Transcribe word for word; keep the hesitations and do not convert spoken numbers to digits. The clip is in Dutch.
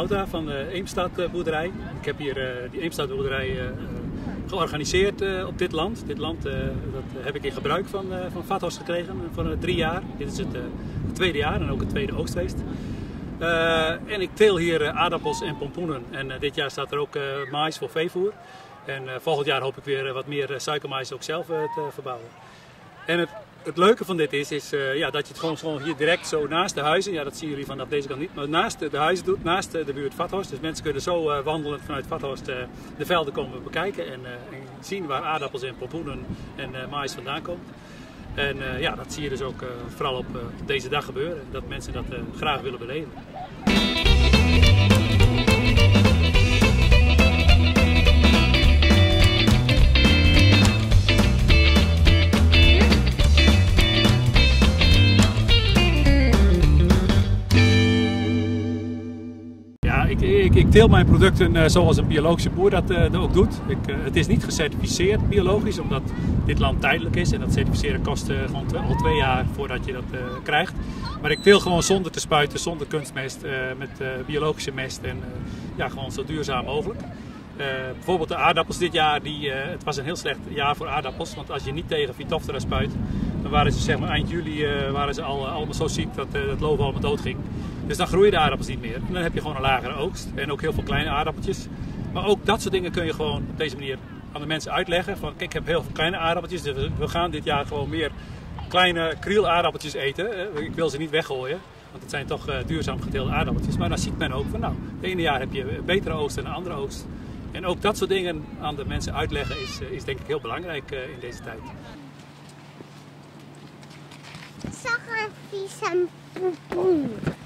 Bouta van de Eemstadboerderij. Ik heb hier uh, die Eemstadboerderij uh, georganiseerd uh, op dit land. Dit land uh, dat heb ik in gebruik van, uh, van Vathorst gekregen voor uh, drie jaar. Dit is het, uh, het tweede jaar en ook het tweede oogstfeest. Uh, en ik teel hier uh, aardappels en pompoenen. En uh, dit jaar staat er ook uh, maïs voor veevoer. En uh, volgend jaar hoop ik weer uh, wat meer uh, suikermaïs ook zelf uh, te verbouwen. En het, het leuke van dit is, is uh, ja, dat je het gewoon, gewoon hier direct zo naast de huizen, ja dat zien jullie vanaf deze kant niet, maar naast de, de huizen doet, naast de, de buurt Vathorst. Dus mensen kunnen zo uh, wandelend vanuit Vathorst uh, de velden komen bekijken en, uh, en zien waar aardappels en pompoenen en uh, maïs vandaan komt. En uh, ja, dat zie je dus ook uh, vooral op uh, deze dag gebeuren, dat mensen dat uh, graag willen beleven. Ik, ik, ik teel mijn producten uh, zoals een biologische boer dat, uh, dat ook doet. Ik, uh, het is niet gecertificeerd biologisch, omdat dit land tijdelijk is. En dat certificeren kost uh, gewoon tw al twee jaar voordat je dat uh, krijgt. Maar ik teel gewoon zonder te spuiten, zonder kunstmest, uh, met uh, biologische mest en uh, ja, gewoon zo duurzaam mogelijk. Uh, bijvoorbeeld de aardappels dit jaar, die, uh, het was een heel slecht jaar voor aardappels. Want als je niet tegen Phytophthora spuit, dan waren ze zeg maar, eind juli uh, waren ze al, uh, allemaal zo ziek dat uh, het loof allemaal dood ging. Dus dan groeien de aardappels niet meer. En dan heb je gewoon een lagere oogst. En ook heel veel kleine aardappeltjes. Maar ook dat soort dingen kun je gewoon op deze manier aan de mensen uitleggen. Van, kijk, ik heb heel veel kleine aardappeltjes. Dus we gaan dit jaar gewoon meer kleine krielaardappeltjes eten. Ik wil ze niet weggooien. Want het zijn toch uh, duurzaam geteelde aardappeltjes. Maar dan ziet men ook van nou, het ene jaar heb je een betere oogst dan een andere oogst. En ook dat soort dingen aan de mensen uitleggen is, is denk ik heel belangrijk uh, in deze tijd. Ik zag een vies en pompoen.